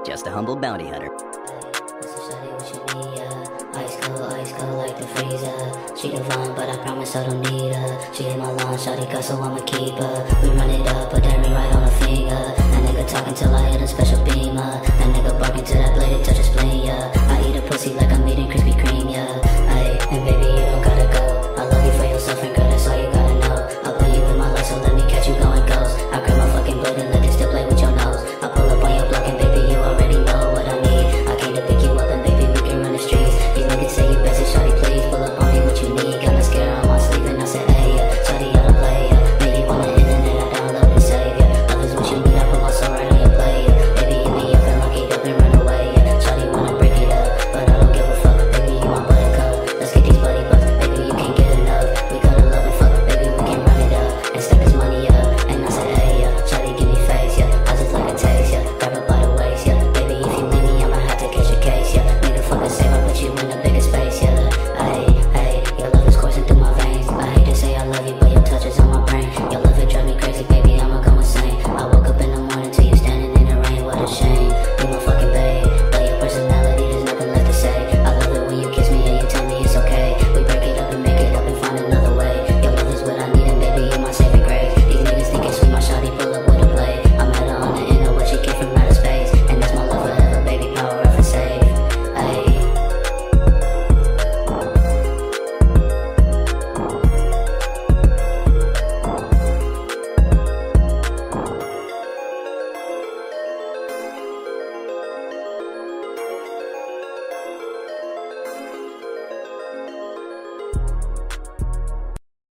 just a humble bounty hunter. Ice cold like the freezer. She divine, but I promise I don't need her. She hit my line, shawty cut, so I'ma keep her. We run it up, put that ring right on her finger. That nigga talking till I hit a special beamer. That nigga barking till that blade touch a spleen, yeah. I eat a pussy like I'm eating Krispy Kreme, yeah. Ay, and baby, you don't gotta go. I love you for your suffering, girl, that's all you gotta know. I'll put you in my life, so let me catch you going ghost. I grab my fucking blade and let it still